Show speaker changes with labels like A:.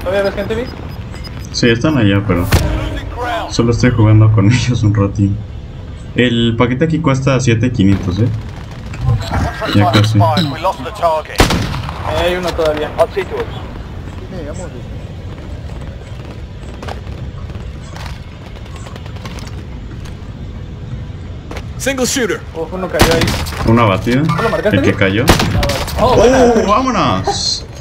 A: ¿Todavía ves gente, Vic?
B: Sí, están allá, pero solo estoy jugando con ellos un ratín. El paquete aquí cuesta 7.500, Ya casi.
A: Hay uno todavía.
C: Single shooter.
A: Uf, uno cayó ahí.
B: Una batida.
A: ¿Lo marcaste,
B: El que
A: Vic?
B: cayó.
A: Oh, buena.
B: ¡Oh, vámonos!